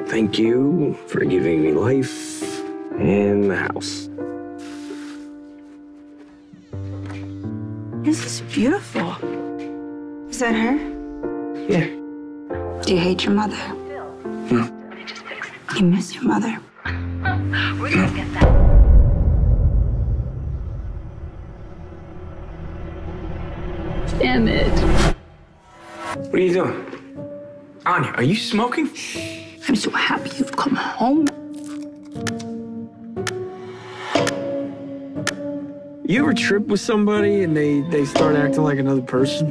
Thank you for giving me life and the house. This is beautiful. Is that her? Yeah. Do you hate your mother? No. You miss your mother? We're gonna get that. Emmett. What are you doing? Anya, are you smoking? I'm so happy you've come home. You ever trip with somebody and they start acting like another person?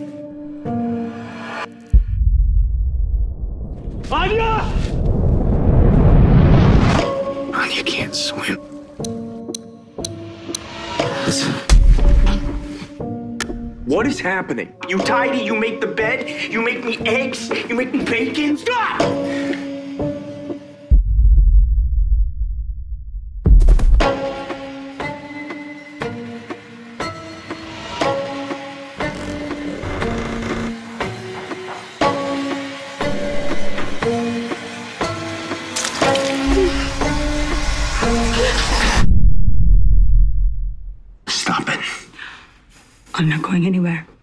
Anya! Anya can't swim. Listen. What is happening? You tidy, you make the bed, you make me eggs, you make me bacon. Stop! Stop it. I'm not going anywhere.